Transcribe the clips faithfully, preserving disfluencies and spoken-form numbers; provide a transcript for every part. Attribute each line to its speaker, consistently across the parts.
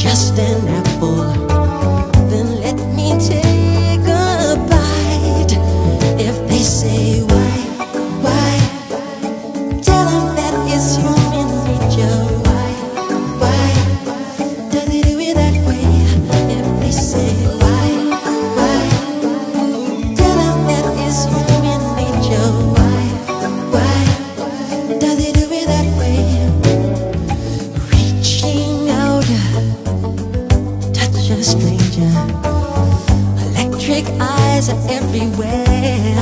Speaker 1: just an apple, then let me take a bite. If they say why, why, tell them that it's human nature. Why, why, does it do it that way? If they say why, why, tell them that it's human nature. Why, why, does it do it that way? Reaching out, touch a stranger. Electric eyes are everywhere.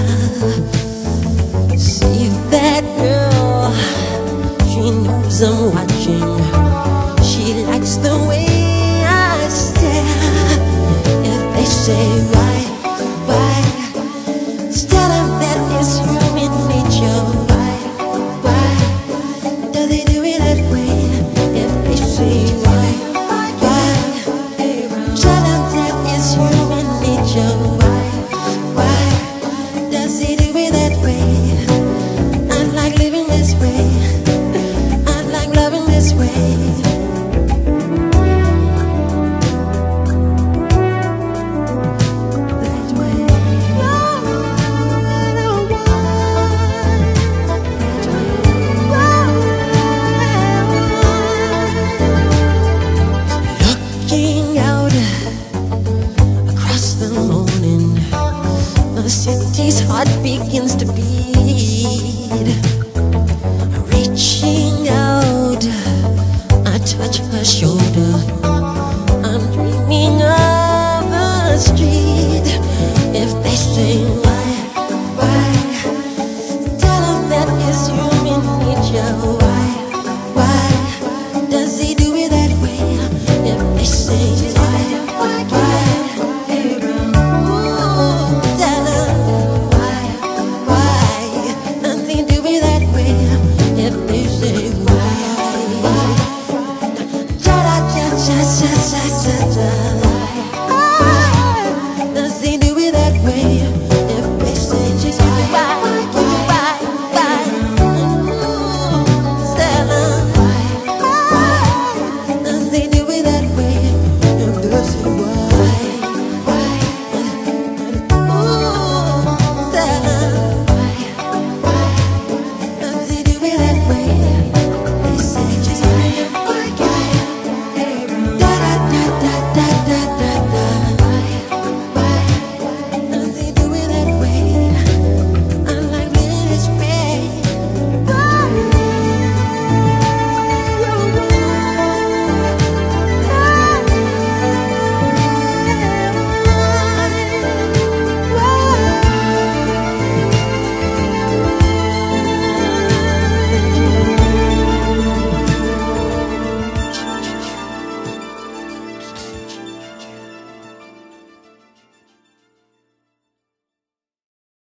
Speaker 1: See that girl, she knows I'm watching. She likes the way I stare. If they say why, why, tell them that it's human nature. Why, why, does it do it that way? If they say why, why, tell them that it's human nature. Why, why, does it do it that way? I like living this way. I like loving this way. That way. Looking out across the morning, the city's heart begins to beat. Reaching out, I touch her shoulder. I'm dreaming of the street. If they say why, why, tell them that it's human nature. Why, why, does he do it that way? If they say why, why, ooh, tell them why, why, does he do it that way? If they say why, why, da da da da da da da da.